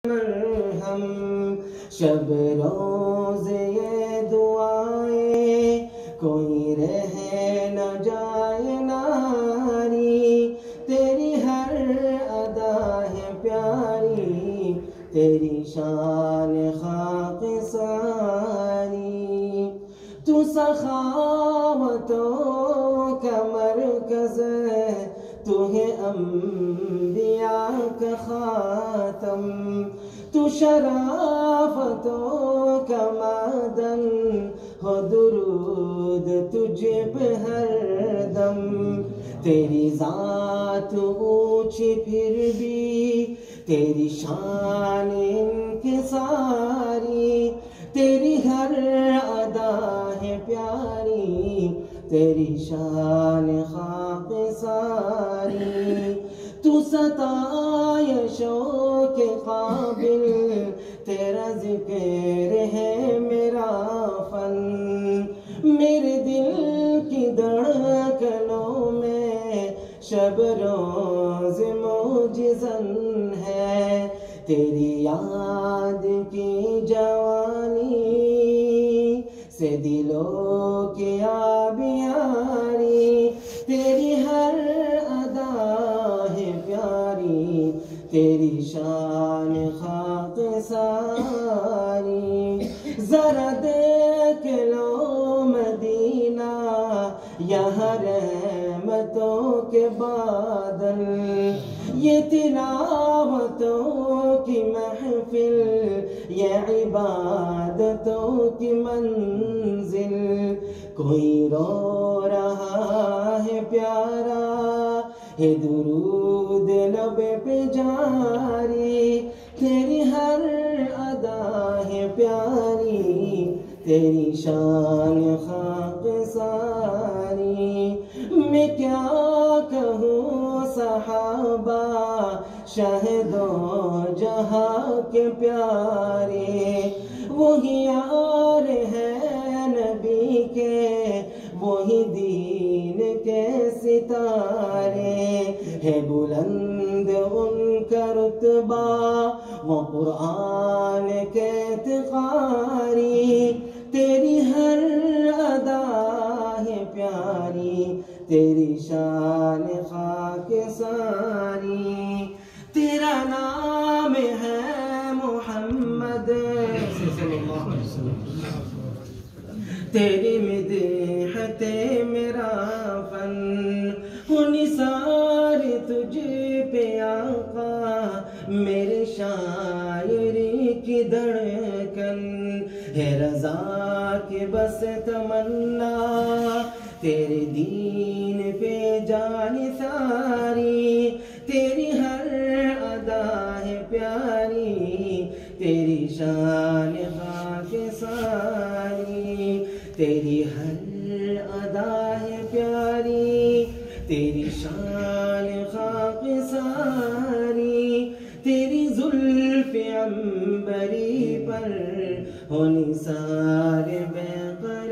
مرہم شب روز یہ دعائیں کوئی رہ نہ جائے ناری، تیری ہر ادا ہے پیاری، تیری شان خاک ساری، تو سخاوتوں کا مرکز ہے، تو ہے انبیاء کا خاتم، تو شرافتوں کا معدن، ہو درود تجھ پہ ہر دم، تیری ذات اونچی پھر بھی تیری شان انکساری، تیری ہر ادا ہے پیاری، تیری شان خاک ساری، تو ستائشوں کے قابل، تیرا ذکر ہے میرا فن، میرے دل کی دھڑکنوں میں شب روز موجزن ہے، تیری یاد کی جوانی سے دلوں کی آبیاری، تیری ہر ادا ہے پیاری، تیری شان خاک ساری، ذرا دیکھ لو مدینہ یہاں رحمتوں کے بادل، یہ تلاوتوں کی محفل، یہ عبادتوں کی منزل، کوئی رو رہا ہے پیارا ہے درود لب پہ جاری، تیری ہر ادا ہے پیاری، تیری شان خاک ساری، میں کیا کہوں صحابہ شاہدوں جہاں کے پیارے، وہی یار ہے نبی کے، وہی دین کے ستارے، ہے بلند ان کا رتبہ وہ قرآن کے تقاری، تیری ہر ادا ہے پیاری، تیری شان خاک ساری، تیرا نام ہے محمد تیری مدحت میرا فن، ہو نثار تجھ پہ آقا میرے شاعری کی دھڑکن، ہے رضا کی بس تمنا تیرے دین پہ جان ساری، تیری ہر ادا ہے پیاری، تیری شان خاک ساری، تیری ہر ادا ہے پیاری، تیری شان خاک ساری، تیری زلف عنبری پر ہو نثار بے قراری۔